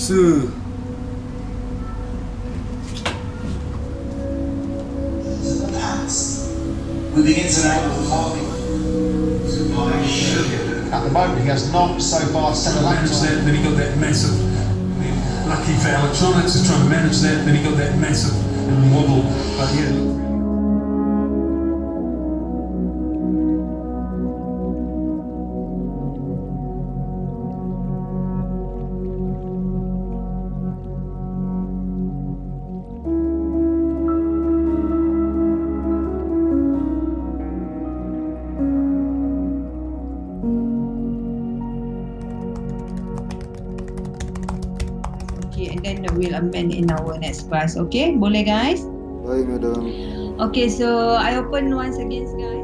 是 with the internet evolving. At the moment, he has not so far set a manage that, then he got that massive, lucky for electronics, is trying to manage that, then he got that massive wobble. But yeah. Okay, and then we'll amend in our next class. Okay, boleh guys? Baik, madam. Okay, so I open once again, guys.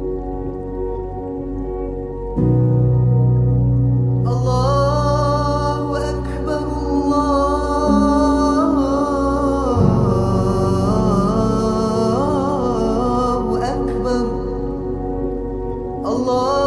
Allahu Akbar, Allahu Akbar, Allahu Akbar.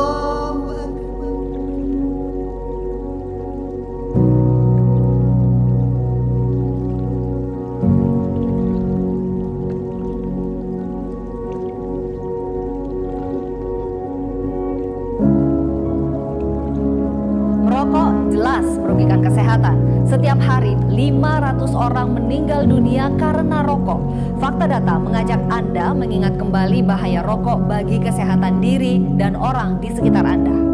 Merokok jelas merugikan kesehatan. Setiap hari 500 orang meninggal dunia karena rokok. Fakta data mengajak Anda mengingat kembali bahaya rokok bagi kesehatan diri dan orang di sekitar Anda.